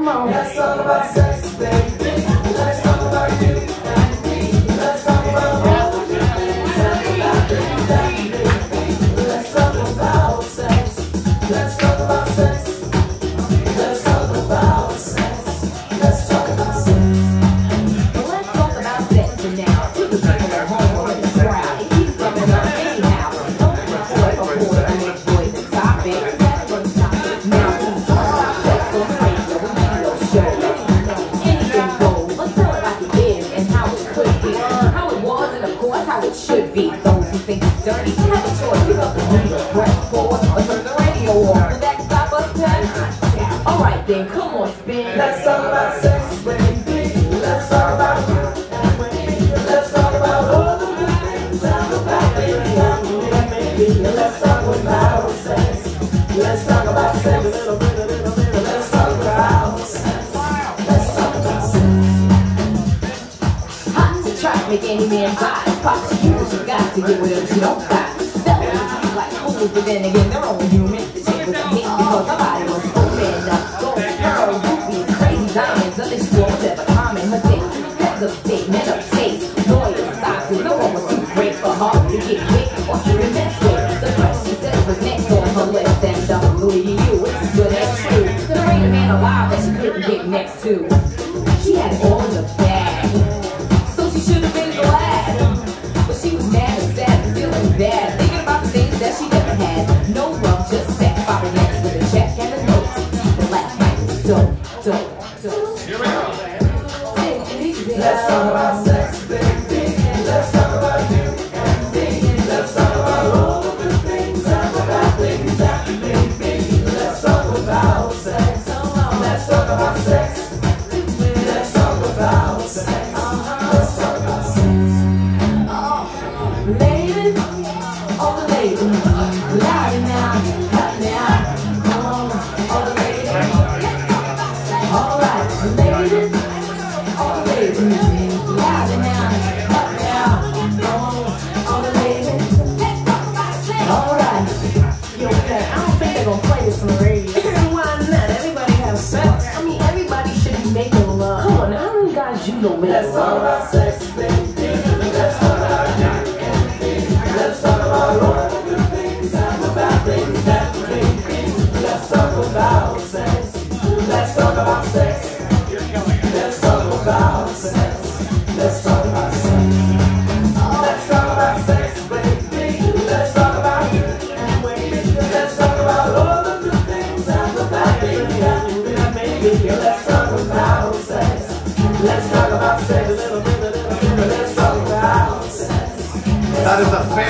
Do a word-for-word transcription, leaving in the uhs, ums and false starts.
on. Let's talk about sex, baby. Let's talk about you and me. Let's talk about all the good things and the bad things that we do. Let's talk about sex. Let's talk about sex. Let's talk about sex. Let's talk about sex. Well, let's talk about sex for now. To the people at home or in the crowd. It keeps coming up anyhow. Don't be afraid of boy and enjoy the topic. That's what topic. Now, we talk about sex on radio and radio show. Anything goes. Let's tell it like it is and how it could be. How it was and of course how it should be. Those who think it's dirty have a choice. Pick up the needle, press pause, or turn the radio on. Will that stop us, Ted? Alright then, come on, spin. Let's talk about sex, baby. Let's talk about you and me. Let's talk about all the good things and the bad things that we do, baby. Let's talk about sex. Let's talk about sex. A little bit, a little bit. Let's talk about sex. Let's talk about sex. Hot to try to make any man die. Pop to you, you got to get whatever you don't got. Fellas treat like fools, but then again, they're only human. The chick was a hit because her body was open up. Gold, pearl, rubies, crazy diamonds, underscore, whatever common. Her dick, that's a statement of taste. Loyal, stocks, no one was too great for her to get quick or even mess with. The rest she said was next on her list, and double Louis to you, it's as good as true. There ain't a man alive that she couldn't get next to. She had it all in the bag, so she should have been glad. But she was mad and sad and feeling bad, thinking about the things that she never had. No love, just sex, popping next with a check and a note. But last night was dope, dope, dope. Here we go. Let's talk about sex, baby. Let's talk about you and me. Let's talk about all the good things and the bad things that we do, baby. Let's talk about sex. Let's talk about sex. Let's talk about sex. Let's talk about sex. Ladies, all the ladies, loud now, hot now, come on, all the ladies. Alright, ladies, all the ladies, loud now, hot now, come on, all the ladies. Alright, yo, okay, I don't think they're gonna play this on the radio. Why not? Everybody has sex. I mean, everybody should be making love. Come on, how many guys you know make Let's talk love? about sex, baby. Let's talk about you and me. Let's talk about all the good things and the bad things that we do, baby. Let's talk about sex. Let's talk about sex. Let's talk about sex. Let's talk about sex. Let's talk about sex, baby. Let's talk about you and me. Let's talk about all the good things and the bad things that we do, baby. Let's talk about sex. Let's talk about sex. A little bit, a little bit. Let's talk about sex. That is a fair